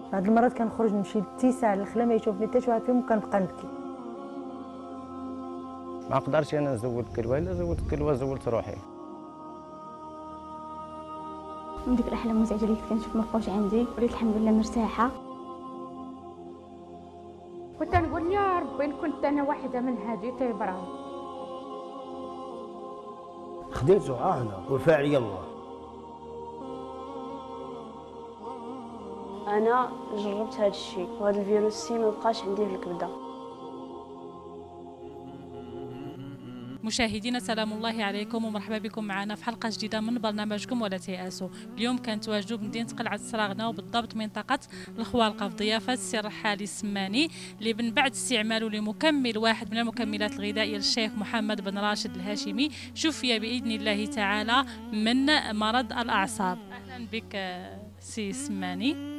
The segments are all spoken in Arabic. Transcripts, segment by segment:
بعض المرات كنخرج نمشي للتيساع الخلا ما يشوفني حتى شي واحد فيهم وكنبقى نبكي. ما قدرتش انا نزول الكلوه، الا زولت الكلوه زولت روحي. من ديك الاحلام المزعجه اللي كنت كنشوف مفروش عندي وليت الحمد لله مرتاحه. كنت نقول يا ربي إن كنت انا واحده من هذه تيبرا. خديته انا والفاعل يلا. انا جربت هذا الشيء وهذا الفيروس سي ما بقاش عندي في الكبده. مشاهدينا سلام الله عليكم ومرحبا بكم معنا في حلقه جديده من برنامجكم ولا تيأسوا. اليوم كنتواجدوا بمدينه قلعه السراغنه وبالضبط منطقه الخوالقه في ضيافه السي الرحالي السماني اللي من بعد استعماله لمكمل واحد من المكملات الغذائيه للشيخ محمد بن راشد الهاشمي شفي باذن الله تعالى من مرض الاعصاب. اهلا بك سي السماني،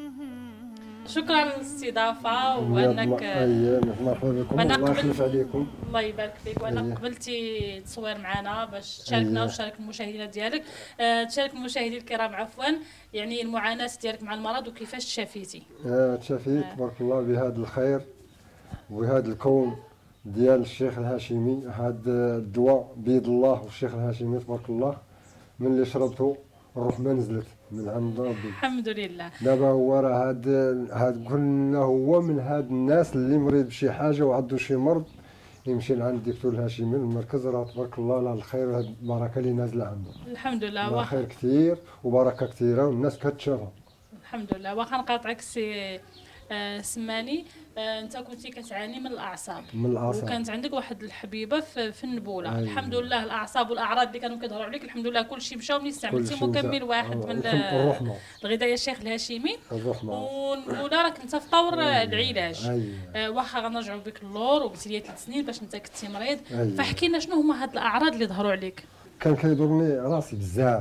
شكرا للاستضافه وانك مرحبا بكم الله يخلف عليكم. الله يبارك فيك، وانا قبلتي تصوير معنا باش تشاركنا وتشارك المشاهدين ديالك. تشارك المشاهدين الكرام عفوا يعني المعاناه ديالك مع المرض وكيفاش تشافيتي. تشافيت تبارك الله بهذا الخير وبهذا الكون ديال الشيخ الهاشمي. هذا الدواء بيد الله والشيخ الهاشمي تبارك الله من اللي شربته الرحمه نزلت من عند ربي الحمد لله. دابا هو راه هاد قلنا هو من هاد الناس اللي مريض بشي حاجه وعنده شي مرض يمشي لعند الدكتور الهاشمي المركز، راه تبارك الله على الخير وهاد البركه اللي نازله عنده. الحمد لله خير كثير وبركه كثيره والناس كتشافى. الحمد لله. واخا نقاطعك سي سماني، انت كنتي كتعاني من الاعصاب وكانت عندك واحد الحبيبه في النبوله. أيوة. الحمد لله الاعصاب والاعراض اللي كانوا كيظهروا عليك الحمد لله كلشي مشى وملي استعملتي مكمل واحد من الغذاء الشيخ الهاشمي والنبوله راك انت في طور العلاج. أيوة. واخا غنرجعوا بك اللور وقلتي لي 3 سنين باش انت كنتي مريض. أيوة. فاحكي لنا شنو هما هاد الاعراض اللي ظهروا عليك. كان كيضرني راسي بزاف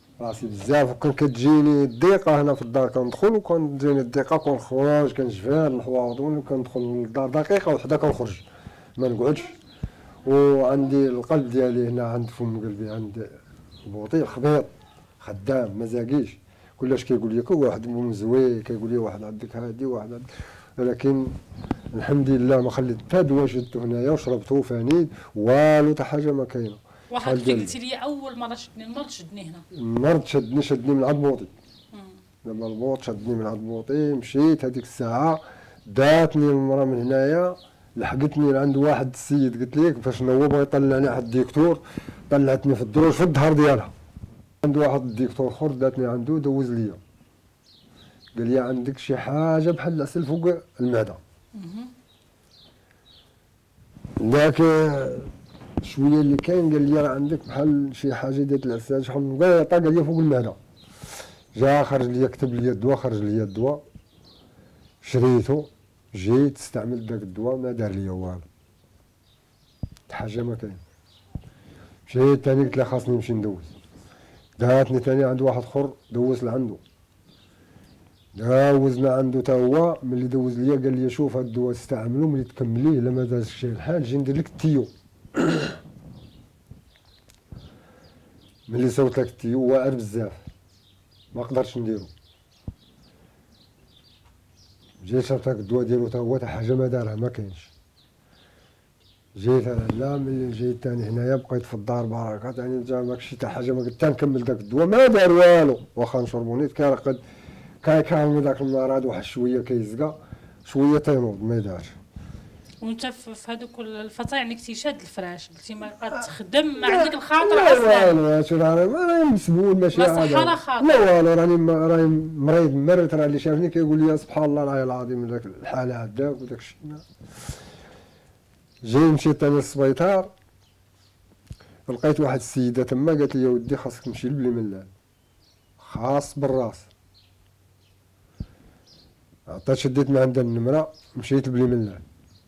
وكان كتجيني الضيقه هنا في الدار، كندخل وكان تجيني الضيقه كنخرج كنجفال الحواض وكندخل للدار دقيقه وحده كنخرج ما نقعدش. وعندي القلب ديالي هنا عند فم قلبي عند بوطي خبيط خدام ما زاقيش، كلش كيقول لي كل واحد مزوي كيقول لي واحد عندك هادي واحد عندك، ولكن الحمد لله ما خليت حتى دواء شدته هنايا وشربته فانيد والو حتى حاجه ما كاينه. واحد قلتي لي اول مره شدني المرض شدني هنا. المرض شدني من عند بوطي. لما البوط شدني من عند بوطي مشيت هذيك الساعه داتني المراه من هنايا لحقتني لعند واحد السيد قلت لك فاش هو بغى يطلعني واحد الدكتور طلعتني في الدروج في الظهر ديالها. عند واحد الدكتور اخر داتني عنده دوز ليا قال لي عندك شي حاجه بحال العسل فوق المعده. ذاك شويه اللي كاين قال لي راه عندك بحال شي حاجه ديال العسل شحال قال لي فوق المعده. جا خرج لي كتب لي الدواء خرج لي الدواء شريته جيت استعملت داك الدواء ما دار لي والو حاجه ما كاين. مشيت ثاني قلت له خاصني نمشي ندوز، داتني ثاني عند واحد اخر دوز لعنده دوزنا عنده تا هو ملي دوز ليا قال لي شوف هاد الدواء استعملو ملي تكمليه الا ما دارش شي الحال جي ندير لك التيو. ملي صوت لك التيو واعر بزاف ما قدرتش نديرو، جيت شربت هاك الدواء ديالو تا هو تا حاجه ما دارها ما كاينش. جيت لا ملي جيت ثاني هنايا بقيت في الدار بركه ثاني جا ماكشي تا حاجه ما قلت نكمل داك الدواء ما دار والو واخا نشربو نيت كيرقد كيكرم داك المرض واحد شويه كيزقى شويه تينوض ما يدارش. وانت في هذوك الفتره يعني كنتي شاد الفراش قلتي ما تخدم ما عندك الخاطر اصلا. لا شو راني مسبول ماشي عادي لا والو راني مريض مرت راه اللي شافني كيقول لي سبحان الله العظيم داك الحاله عداك وداك الشيء. جاي مشيت انا للسبيطار لقيت واحد السيده تما قالت لي يا ودي خاصك تمشي لبلي ملال خاص بالراس. عطات شديت من عندها النمره مشيت لبلي ملال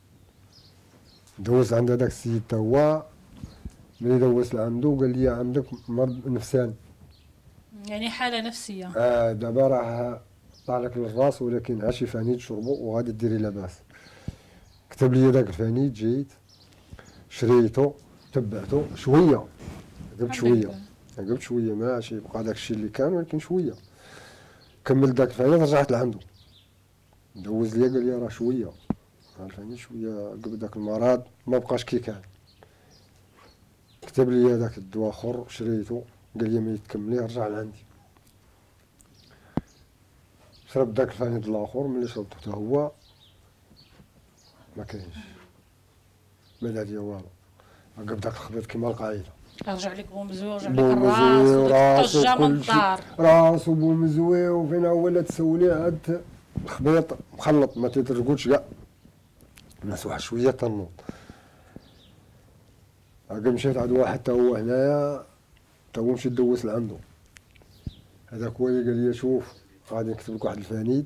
دوزت عند هذاك السيد تا هو ملي دوزت عنده قال لي عندك مرض نفساني يعني حاله نفسيه. دابا راه طالك للراس ولكن عاشي فانيد تشربو وغادي ديري لاباس. كتب لي داك الفانيد جيت شريته تبعته شويه قبت شويه ماشي بقى داك الشيء اللي كان ولكن شويه كملت داك الفانيد رجعت لعندو دوز ليا قال لي راه شويه، عرفاني شويه قبل داك المرض ما بقاش كي كان. كتب لي داك الدواء اخر شريته، قال لي ما يتكمليه رجع لعندي. شرب داك الفانيد الاخر، ملي شربته حتى هو ما كاينش، ما دار ليا والو. عقب داك الخبيط كيما القاعده، رجع لك بومزوي ورجع لك الراس وراسو والطجه من كلشي، الدار. راسو بومزوي وفين هو لا تسوليه عاد الخبيط مخلط ما تترقوش كاع. الناس واحد شويه تنوض. عقب مشيت عند واحد تا هو هنايا، تا هو مشيت دوز لعندو. هذاك هو اللي قال لي شوف غادي نكتب لك واحد الفانيد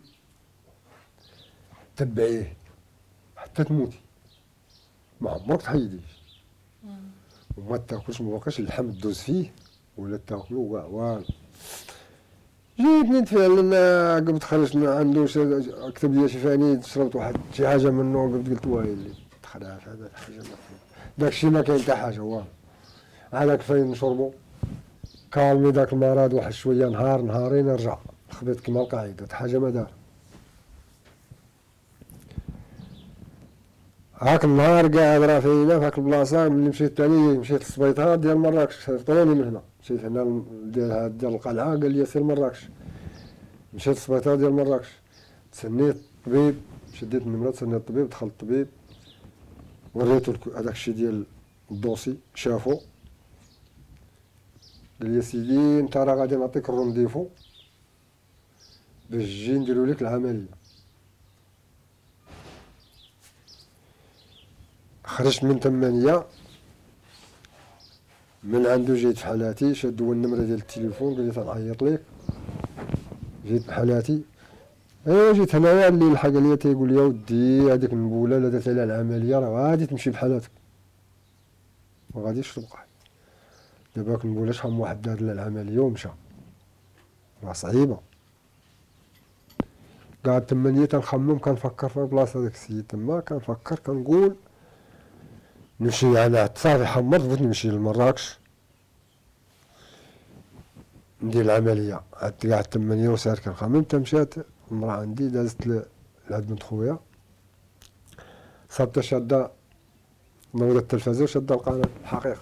تبعيه حتى تموتي، ما عمرك تحيديه، وما تاكلش ما بقاش اللحم تدوز فيه ولا تاكلو كاع والو. جيت نتفعل قبل خرجت من عنده كتب لي شي فانيد، شربت واحد شي حاجه منه، قلت ويلي تخلعت هذا الحاجه ما داكشي ما كاين حتى حاجه والو. هذاك فين نشربو كالمي داك المرض واحد شويه، نهار نهارين رجع الخبيط كيما القاعده حاجه ما دار. هاك النهار قاعد راه فينا في هاك البلاصه، ملي مشيت ثاني مشيت للسبيطار ديال مراكش، صيفطوني من هنا، مشيت هنا ديال القلعه قال لي سير مراكش. مشيت للسبيطار ديال مراكش، تسنيت الطبيب، شديت النمره تسنيت الطبيب، دخل الطبيب وريتو هذاك الشيء ديال الدوسي، شافو قال لي سيدي انت راه غادي نعطيك الرونديفو باش تجي نديرو لك العمليه. خرجت من 8 من عنده، جيت في حالاتي، شاد هو النمره ديال التليفون قال لي تنعيط ليك. جيت بحالاتي، ايوا جيت هنايا اللي لحق ليا تيقول لي ودي هذيك النبوله لا درت عليها العمليه راه غادي تمشي بحالاتك، ما غاديش تبقى. دابا هاك النبوله شحال من واحد دار لها العمليه ومشى، راه صعيبه. قعدت 8 تنخمم، كنفكر في بلاصه داك السيد تما، كنفكر كنقول نمشي انا صافي حمرت بغيت نمشي لمراكش ندير العمليه. عاد قعدت 8 وساعات كنخمم، حتى مشات المراه عندي دازت لعند بنت خويا، صابته شاده نوضت التلفازه وشاده القناه الحقيقه.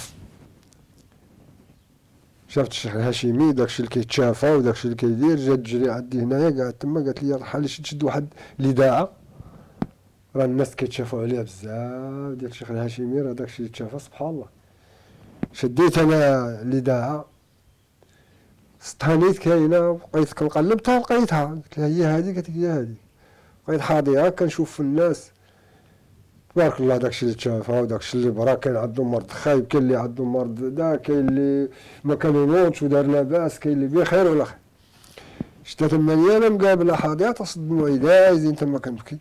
شافت الشيخ الهاشمي داكشي اللي كيتشافى وداكشي اللي كيدير، جات تجري عندي هنايا، قعدت تما قالت لي رحال تشد واحد الاذاعه راه الناس كيتشافوا عليها بزاف ديال الشيخ الهاشمي، راه داكشي اللي تشافى سبحان الله. شديت انا الاذاعه استهنيت كاينه، بقيت كنقلب حتى لقيتها، قلت لها هي هذه، قالت لي هي هذه. بقيت حاضيها كنشوف في الناس تبارك الله داكشي اللي تشافى وداكشي اللي برا، كاين عندهم مرض خايب، كاين اللي عندهم مرض دا، كاين اللي ما كانونوش ودار لاباس، كاين اللي بخير ولا خير. شتا 8 انا مقابله حاضيها تصد دموعي دايزين تما كنبكي.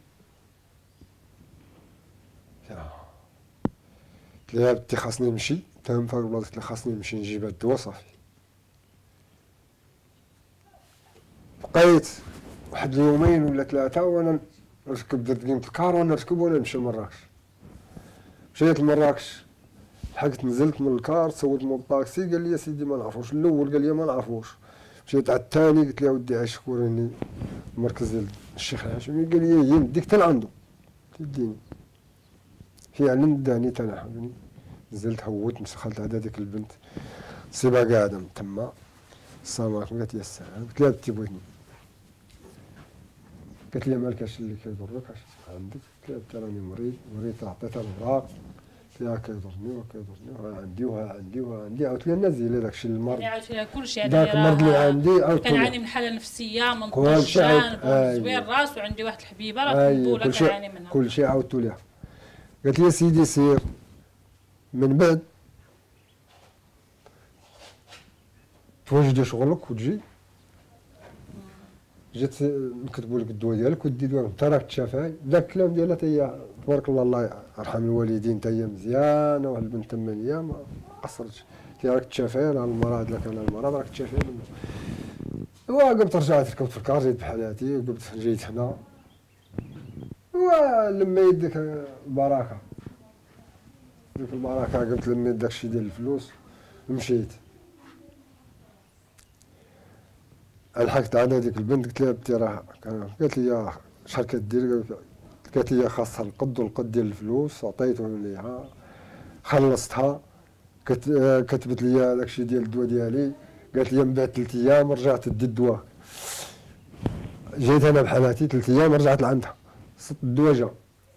قلت لها بنتي خاصني نمشي، تهم فهاد البلاصه، قلت لها خاصني نمشي نجيب هاد الدوا صافي. بقيت واحد اليومين ولا 3 وانا نركب، درت قيمة الكار وانا نركب وانا نمشي لمراكش. مشيت لمراكش، لحقت نزلت من الكار، سولت مول الطاكسي قال لي سيدي ما نعرفوش. الاول قال لي ما نعرفوش. مشيت على الثاني قلت له ودي عايشك وريني المركز ديال الشيخ الهاشمي، قال لي هي نديك حتى لعندو، تديني فعلا داني حتى لعندو. نزلت هوت دخلت عند هذيك البنت سيبها قاعده تما، السلام عليكم، قالت لي السلام، قلت لها بنتي بغيتني، قالت لي مالك اش اللي كيضرك اش عندك؟ قلت لها بنتي راني مريض، وريتها عطيتها الوراق، قلت لها كيضرني وكيضرني وها عندي وها عندي وها عندي، عاودت لها نزلي داكشي المرض، يعني عاودت لها كلشي، يعني داك المرض اللي عندي عاودت كنعاني من حاله نفسيه، من كلشي طجان وزوير الراس، وعندي واحد الحبيبه راه النبوله كنعاني منها، كلشي عاودت لها. قالت لي سيدي سير من بعد توجدي شغلك وتجي. جيت نكتبوا لك الدواء ديالك ودي دواء انت راك تشافى. ذاك الكلام ديالها هي تبارك الله، الله يرحم الوالدين، حتى هي مزيانه، واحد البنت 8 ما قصرتش، قلت لها راك تشافى، راه المرض لك انا المرض راك تشافى منه. وقمت رجعت ركبت في الكار، جيت بحالاتي وقمت جيت هنا، ولميت ديك البركه، ديك البركه قمت لميت داكشي ديال الفلوس ومشيت. لحقت عند هذيك البنت قلت لها بنتي راه، قالت لي شحال كدير؟ قالت لي خاصها القد والقد ديال الفلوس، عطيتهم ليها خلصتها. كتبت لي داكشي ديال الدواء ديالي، قالت لي من بعد 3 ايام رجعت دي الدواء. جيت انا بحالاتي 3 ايام رجعت لعندها، صدت الدواء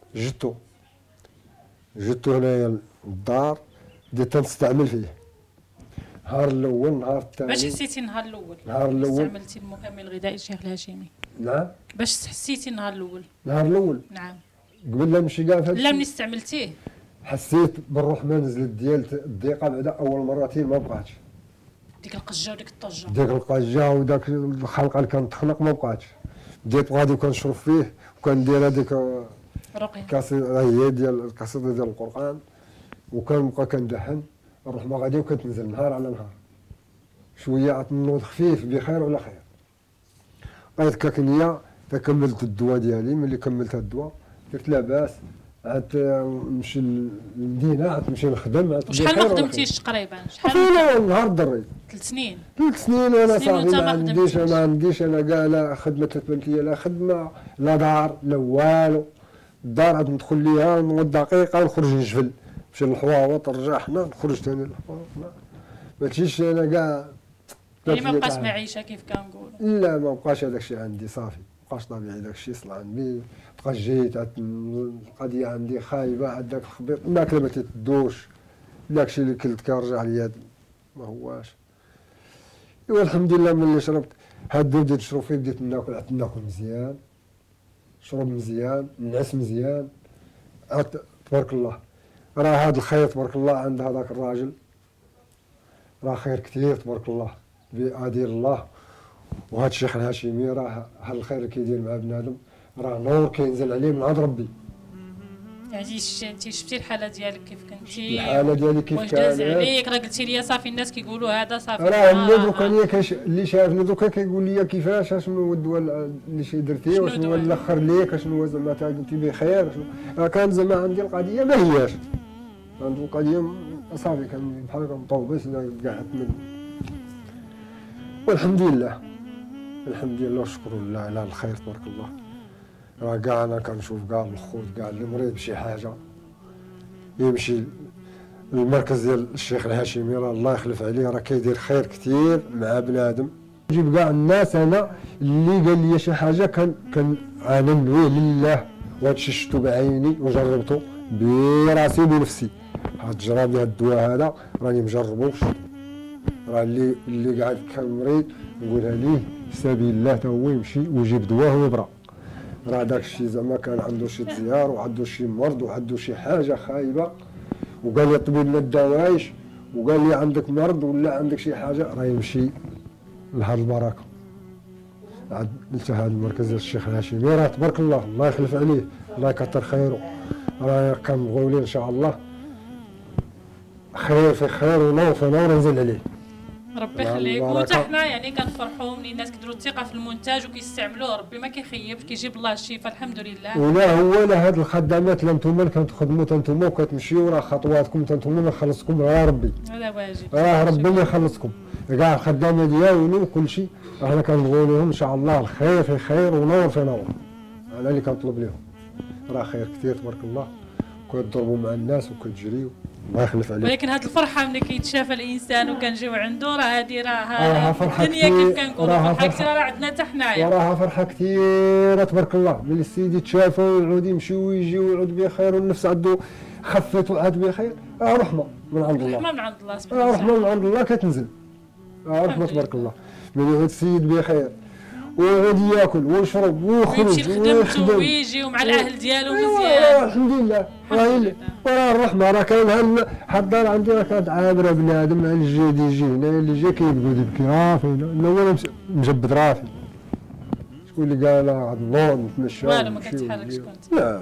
جبتو هنايا للدار، بديت تنستعمل فيه. النهار الاول النهار الثاني. باش حسيتي النهار الاول؟ النهار الاول استعملتي المكمل الغذائي الشيخ الهاشمي؟ نعم. باش حسيتي النهار الاول؟ النهار الاول نعم. قبل لا نمشي كاع لا ملي استعملتيه حسيت بالروح ما نزلت ديال الضيقه. بعدا اول مرتين ما بقاتش ديك القجه وديك الطجه، ديك القجه وداك الخلقه اللي كانت تخنق ما بقاتش. بديت غادي كنشرب فيه وكندير هذيك رقيه القصيده هي ديال القصيده ديال القران، وكنبقى كندهن نروح ما غادي وكتنزل نهار على نهار شويه عتنوض خفيف بخير ولا خير. بقيت كاكنيه فكملت الدواء ديالي. ملي كملت الدواء درت لاباس، عاد نمشي للمدينه، عاد نمشي نخدم. وشحال ما خدمتيش تقريبا؟ شحال نهار دريت 3 سنين. 3 سنين وانا صافي وانت ما عنديش انا كاع لا خدمه تبانت لي، لا خدمه لا دار لا والو. الدار عاد ندخل ليها نوض دقيقه ونخرج نجفل، نمشي للحواوط نرجع حنا نخرج ثاني للحواوط. ما تجيش انا كاع يعني ما بقاش معيشه كيف كنقولوا. لا ما بقاش هذاك الشيء عندي صافي، ما بقاش طبيعي داك الشيء صلح عندي. بقى جيت القضيه عندي خايبه، عاد داك الخبيط الماكله ما تدوش، داك الشيء اللي كلت كنرجع ليا ما هواش. ايوا الحمد لله ملي شربت هاد بديت نشرب فيه، بديت ناكل، عاد ناكل مزيان، نشرب مزيان، نعس مزيان. تبارك الله راه هاد الخير تبارك الله عند هذاك الراجل راه خير كثير تبارك الله بأدير الله. وهذا الشيخ الهاشمي راه هاد الخير اللي كيدير مع بنادم راه نور كينزل عليه من عند ربي. يعني انت شفتي الحاله ديالك كيف كنتي؟ الحاله ديالي كيف واش كانت؟ داز عليك؟ راه قلتي لي صافي الناس كيقولوا هذا صافي. راه اللي دوكا اللي شافني دوكا كيقول لي كيفاش، اشنو هو الدواء اللي درتيه، وشنو هو الاخر ليك، اشنو هو زعما انت بخير. راه كان زعما عندي القضيه ما هياش، عندي القضيه صافي كان بحال هكا مطوبس كاع من. والحمد لله الحمد لله والشكر لله على الخير تبارك الله. راه كاع انا كنشوف كاع الخوت كاع اللي مريض بشي حاجه يمشي المركز ديال الشيخ الهاشمي، راه الله يخلف عليه راه كيدير خير كثير مع بنادم. نجيب كاع الناس انا اللي قال لي شي حاجه انا نويه لله، وهذا الشيء شفتو بعيني وجربته براسي بنفسي. هاد الجراب ديال الدواء هذا راني مجربوش، راه اللي قاعد كان مريض نقولها ليه في سبيل الله تا هو يمشي ويجيب دواء ويبرا. راه داك الشيء زعما كان عنده شي تزيار وعنده شي مرض وعنده شي حاجه خايبه، وقال لي طبيب ما داوايش، وقال لي عندك مرض ولا عندك شي حاجه، راه يمشي لهاد البركه. عاد قلت هذا المركز ديال الشيخ الهاشمي راه تبارك الله الله يخلف عليه الله يكثر خيره. راه كنبغيو ليه ان شاء الله خير في خير ونور في نور ينزل عليه. ربي يخليك. وحتى حنا يعني كنفرحوا ملي الناس كيديروا الثقه في المنتج وكيستعملوه، ربي ما كيخيبش، كيجيب الله الشفاء الحمد لله. ولا هو لا هاد الخدمات لا نتوما اللي كتخدموا نتوما وكتمشيو، راه خطواتكم نتوما ما يخلصكم راه ربي، هذا واجب، راه ربي ما يخلصكم. كاع الخدامه ديالو وكل شيء احنا كنبغيو لهم ان شاء الله الخير في خير ونور في نور. انا اللي كنطلب لهم راه خير كثير تبارك الله، كتضربوا مع الناس وكتجريو الله يخلف عليك. ولكن هاد الفرحه ملي كيتشافى الانسان وكنجيو عنده راه هادي راه فرحه الدنيا كيف كنقولوا فرحه كثيره راه عندنا حتى حنايا. وراها فرحه كثيره تبارك الله ملي السيد يتشافى ويعود يمشي ويجي ويعود بخير والنفس عنده خفت وعاد بخير، رحمه من عند الله. رحمه من عند الله سبحانه وتعالى. رحمه من عند الله كتنزل. رحمه تبارك الله ملي يعود السيد بخير ويعود ياكل ويشرب ويخرج ويمشي لخدمته ويجي ومع الاهل ديالو مزيان. الحمد لله. وراه الرحمه راه كاين هاد الدار عندي راه كانت عابره بنادم اللي جا يجي هنا اللي جا كيبقى يبكي راه فين هو مجبد رافي. شكون اللي قال غادي نوض نتمشى والو ما كتحركش كنت. لا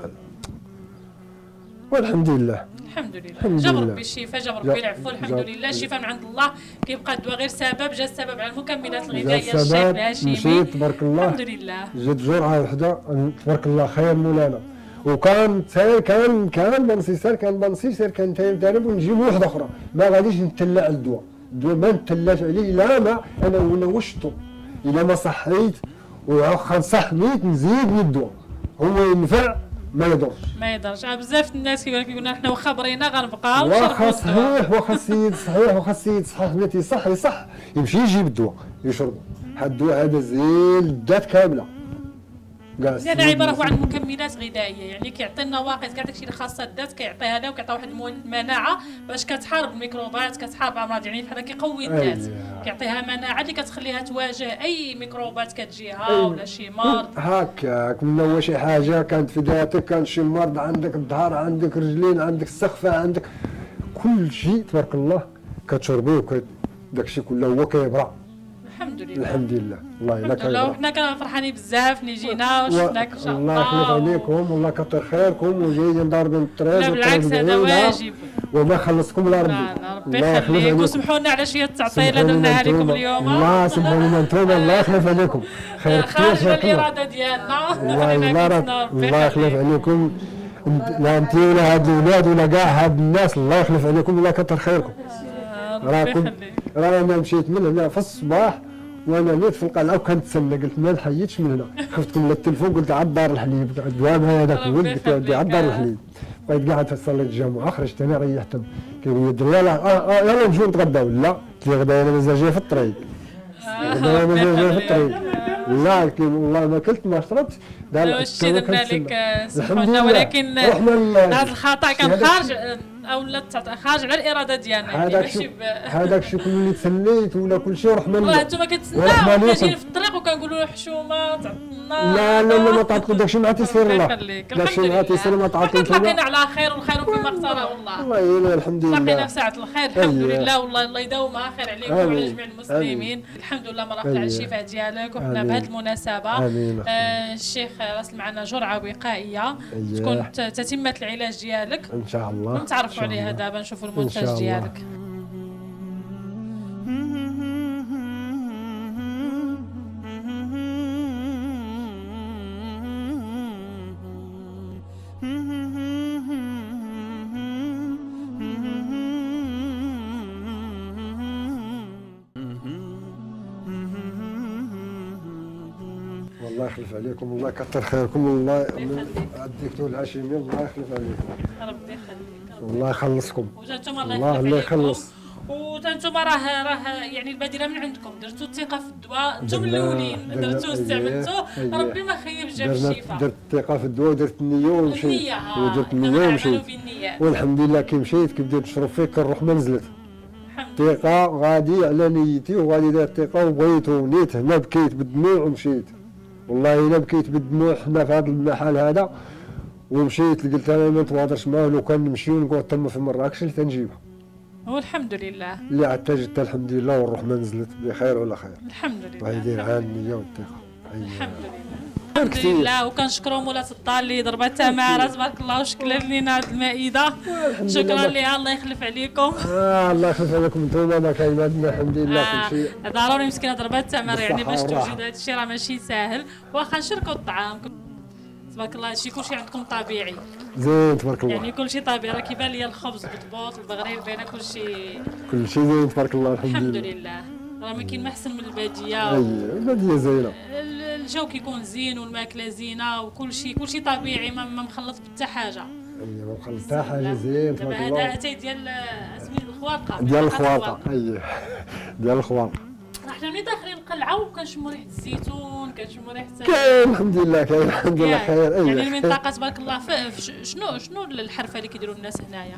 والحمد لله. الحمد لله جاب ربي الشفاء، جاب ربي العفو، الحمد لله الشفاء من عند الله. كيبقى الدواء غير سبب، جا السبب على المكملات الغذائيه الشيخ الهاشمي مشيت تبارك الله الحمد لله. جات جرعه وحده تبارك الله خير مولانا. وكان كان بنصيصر كان تاني ونجيب وحده اخرى ما غاديش نتلى على الدواء ما نتلاش عليه الا ما انا ولا وشطو الا ما صحيت وخا صحنيت نزيد من الدواء هو ينفع ما يضرش. ما يقدرش. بزاف الناس كيقولنا حنا واخا برينا غنبقاو واخا صحيح، واخا السيد صحيح، واخا السيد صحيح ملي يصح يمشي يجيب الدواء يشربو. هاد الدواء هذا زين الدات كامله كاع. هذا عباره هو عن مكملات غذائيه، يعني كيعطي النواقص كاع داكشي اللي خاصه الذات كيعطيها لها، وكيعطي واحد المناعه باش كتحارب الميكروبات، كتحارب امراض، يعني بحال كيقوي الذات، كيعطيها مناعه اللي كتخليها تواجه اي ميكروبات كتجيها ولا شي مرض. هكاك من هو شي حاجه كانت في ذاتك، كان شي مرض عندك الظهر، عندك رجلين، عندك السقفه، عندك كل شيء تبارك الله كتشربوه، داكشي كله هو كيبرا. الحمد لله الحمد لله والله الا الحمد لله. وحنا كنا فرحانين بزاف ملي جينا وشفناك ان شاء الله. الله يخلف عليكم والله كتر خيركم، وجايين ضاربين الطريق. لا بالعكس هذا واجب. وما خلصكم لا ربي. لا ربي يخليك، وسمحوا لنا على شي التعطيل اللي درناها لكم اليوم. الله سمحوا لنا انتوما، الله يخلف عليكم. خير كثير خارج الاراده ديالنا. الله يخلف عليكم. لا انت ولا هاد الاولاد ولا كاع هاد الناس، الله يخلف عليكم والله كتر خيركم. راكم انا مشيت من هنا في الصباح وانا نيت في القلعه وكنتسنى، قلت ما نحيدش من هنا، خفتكم التليفون قلت عاد دار الحليب، الدوام هذاك الولد قلت له عاد دار الحليب. بقيت قاعد في صليت الجمعه، خرجت انا ريحت، كيقول لي الدراري يلا نمشيو نتغداو. لا قلت له غدا انا مازال جاي في الطريق، غدا انا مازال جاي في الطريق. لا قلت له والله ما اكلت ما شربت. واش درنا لك سمحوا، ولكن هذا الخطا كان خارج او لا خارج على الاراده ديالنا. هذاك الشيء كله اللي تسنيت ولا كل شيء رحمه الله. والله انتم كتسناو حنا جايين في الطريق وكنقولوا له حشومه تعطنا. لا ما تعطلوا داكشي ما تيسير الله، داكشي ما تيسير ما تعطلوا. تلاقينا على خير، والخير فيما اختاره الله. والله الحمد لله تلاقينا في ساعه الخير الحمد لله. والله الله يداومها خير عليكم وعلى جميع المسلمين. الحمد لله ما راحت على الشفاء ديالك. وحنا بهذه المناسبه الشيخ راسل معنا جرعه وقائيه تكون تتمه العلاج ديالك ان شاء الله، ونتعرفوا عليها دابا نشوفوا المنتج ديالك. الله يخلف عليكم، الله يكثر خيركم، الله الدكتور الهاشمي الله يخلف عليكم. ربي يخليك الله يخلصكم. وانتم الله يخلص. وانتم راه يعني البادره من عندكم، درتوا الثقه في الدواء، انتم الاولين درتوا استعملتوه، ربي ما خيب جاب الشفاء. درت الثقه في الدواء ودرت النيه ومشيت، ودرت النيه ومشيت، والحمد لله كي مشيت كي بديت نشرب فيه كالروح ما نزلت. الثقه غادي على نيتي وغادي داير الثقه وبغيت ونيت هنا بكيت بالدموع ومشيت. والله الا بكيت بالدموع حنا في هذا المحل هذا، ومشيت قلت انا ما نتواضرش معاه، لو كان نمشيو نقعد تما في مراكش اللي تنجيبها. والحمد لله اللي عاد جدت الحمد لله والروح ما نزلت بخير ولا خير. الحمد لله. الله يدير عن النيه والثقه. الحمد لله الحمد لله. وكنشكروا مولات الدار اللي ضربتها معنا تبارك الله وشكلت لنا هذه المائده. شكرا لها، الله يخلف عليكم. الله يخلف عليكم انتم، ما كاين عندنا الحمد لله كل شيء. ضروري مسكينه ضربات التمر، يعني باش توجد هذا الشيء راه ماشي ساهل. واخا نشركوا الطعام تبارك الله، هادشي كلشي عندكم طبيعي زين تبارك الله، يعني كلشي طبيعي. راه كيبان لي الخبز بالضبوط البغرير باينه كلشي زين تبارك الله الحمد لله. راه ما كاين ما احسن من الباديه. الباديه زينه، الجو كيكون زين والماكله زينه وكلشي طبيعي، ما مخلط بحتى حاجه. ما مخلط حتى حاجه زين تبارك الله. هذا اتاي ديال سميت الخوارقه، ديال الخوارقه ديال الخوارقه. حنا ملي داخلين القلعه وكنشموا ريحه الزيتون، كنشموا ريحه كاين الحمد لله، كاين الحمد لله خير. يعني المنطقه تبارك الله شنو الحرفه اللي كيديروا الناس هنايا؟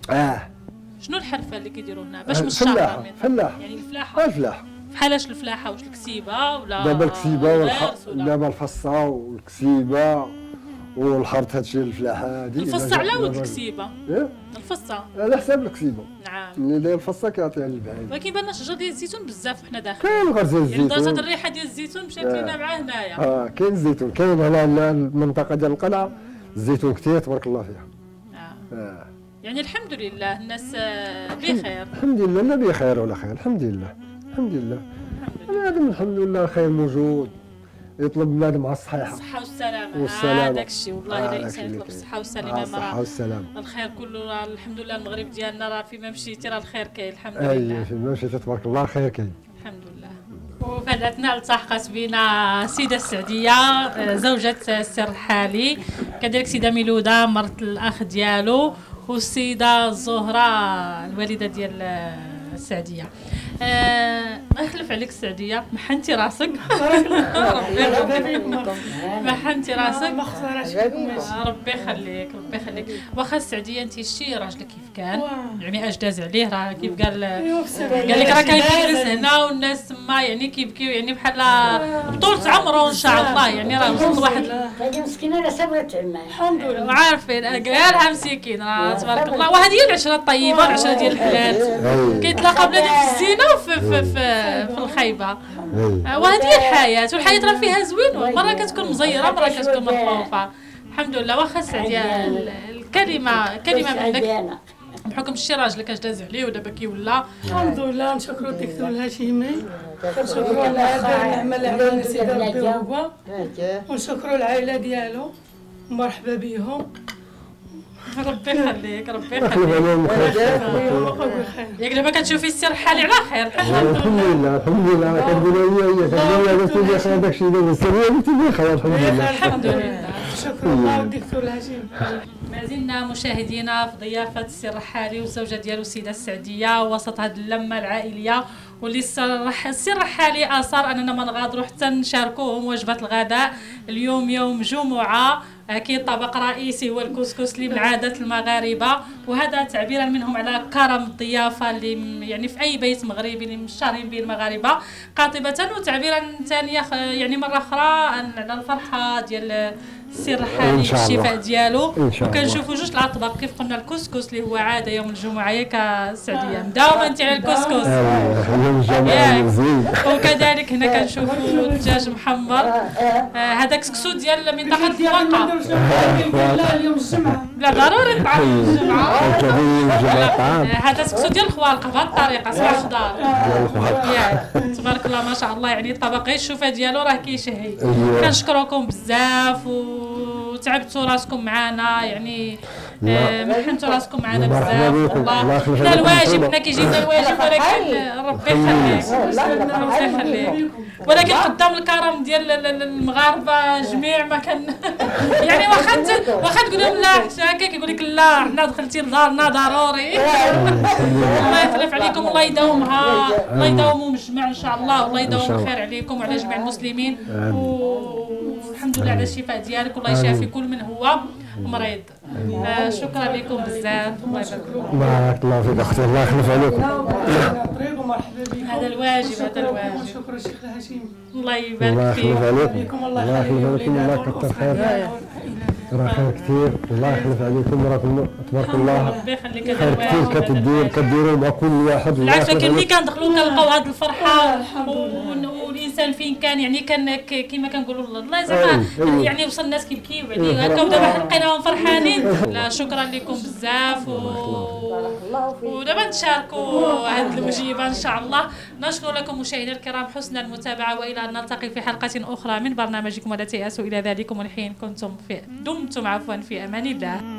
شنو الحرفه اللي كيديروا هنا باش من الشهر؟ فلاح يعني الفلاحه. الفلاح بحالاش الفلاحه؟ واش الكسيبه ولا دابا الكسيبه دابا الفصه والكسيبه والحرث، هادشي الفلاحه هادي. الفصه على ود الكسيبه؟ الفصه على حساب الكسيبه. نعم. اللي داير الفصه كيعطيها للبعيد. ولكن بان شجر ديال الزيتون بزاف وحنا داخلين. كاين غير الزيتون، يعني درجه الريحه ديال الزيتون مشات لينا مع هنايا. كاين الزيتون، كاين هنا المنطقه ديال القلعه الزيتون كثير تبارك الله فيها. يعني الحمد لله الناس بخير. الحمد لله لا بخير ولا خير، الحمد لله الحمد لله. بنادم الحمد لله الخير موجود، يطلب بنادم على الصحيحه. الصحه والسلامه. هذاك الشيء والله الا الانسان يطلب الصحه والسلامه. الصحه والسلامه. الخير كله الحمد لله. المغرب ديالنا راه فيما مشيتي راه الخير كاين الحمد لله. اي فيما مشيتي تبارك الله الخير كاين الحمد لله. وفي هذا الاثناء التحقت بنا السيده السعديه زوجة السي الرحالي، كذلك السيده ميلوده مرت الاخ ديالو، والسيده الزهره الوالده ديال السعديه. اخلف عليك السعديه، محنتي راسك محنتي راسك، ربي يخليك ربي يخليك. واخا السعديه انت شتي راجلك كيف كان، يعني اش داز عليه، راه كيف قال لك راه كيجلس هنا والناس تما يعني كيبكيو، يعني بحال بطولة عمره ان شاء الله، يعني راه وصل واحد هذه مسكينه راه صبرت معاه الحمد لله، وعارفين قالها مسكين راه تبارك الله. وهذه هي العشره الطيبه والعشره ديال الحلال، كيتلاقى بنادم في الزينه في الخيبه، وهذه هي الحياه، والحياه راه فيها زوين، مره كتكون مزيره مره كتكون مخوفه. الحمد لله. واخا السعديه الكلمه منك بحكم شي راجلك اش داز عليه ودابا كيولى. الحمد لله نشكروا الدكتور الهاشمي، نشكروا العمل اللي عملنا سيدي ربي هو، ونشكروا العائله ديالو، مرحبا بهم. ربي يخليك ربي يخليك. ياك دابا كتشوفي السي الرحالي على خير. الحمد لله الحمد لله. كنقولوا هي كنقولوا هي داك الشيء دابا السريه انت بخير الحمد لله. الحمد لله. شكرا الله والدكتور الهاشمي. ما زلنا مشاهدينا في ضيافه السي الرحالي والزوجه ديالو السيده السعديه وسط هذه اللمه العائليه، واللي السي الرحالي اصر اننا ما نغادروا حتى نشاركوهم وجبه الغداء. اليوم يوم جمعه، اكيد طبق رئيسي هو الكسكس اللي من عاده المغاربه، وهذا تعبيرا منهم على كرم الضيافه اللي يعني في اي بيت مغربي اللي مشارين به المغاربه قاطبه، وتعبيرا ثانيه يعني مره اخرى على الفرحه ديال السي الرحالي الشفاء ديالو. وكنشوفوا جوج الاطباق كيف قلنا، الكسكس اللي هو عاده يوم الجمعه ياك السعديه مداومه انت على الكسكس، وكذلك هنا كنشوفوا الدجاج محمر. هذا كسكسو ديال منطقه الواقع. لا اليوم الجمعه لا ضروري طعام الجمعه. هذا كسكسو ديال الخوالقه بهذه الطريقه صباح خضار. تبارك الله ما شاء الله، يعني الطبق غير الشوفه ديالو راه كيشهي. كنشكركم بزاف وتعبتوا راسكم معنا، يعني محنتوا راسكم معنا بزاف والله. حنا الواجب حنا كيجينا الواجب، ولكن ربي يخليك ربي يخليك. ولكن قدام الكرم ديال المغاربه جميع ما كان يعني واخا تقول لهم لا حتى هكا كيقول لك لا حنا دخلتي لدارنا ضروري. الله يخلف عليكم، الله يداومها، الله يداومهم الجميع ان شاء الله، والله يداوم الخير عليكم وعلى جميع المسلمين، والحمد لله على الشفاء ديالك، والله يشافي كل من هو مريض. شكرا لكم بزاف، الله يبارك فيكم. بارك الله فيك اختي، الله يخلف عليكم. هذا الواجب هذا الواجب. شكرا الشيخ الهاشمي، الله يبارك فيكم. الله يخلف عليكم، الله يكثر خير، راه خير كثير. الله يخلف عليكم، راكم تبارك الله ربي يخليك. خير كثير كديروا مع كل واحد. بالعكس كاين اللي كندخلوا كنلقاو هذه الفرحه، والانسان فين كان يعني كان كما كنقولوا الله زعما يعني وصل الناس كيبكيو عليه هكا، ودابا لقيناهم فرحانين. لا شكرا لكم بزاف، ودابا نشاركوا هذه الوجيبه ان شاء الله. نشكر لكم مشاهدينا الكرام حسن المتابعه، والى ان نلتقي في حلقه اخرى من برنامجكم ولا تيأسوا. الى ذلكم الحين دمتم في امان الله.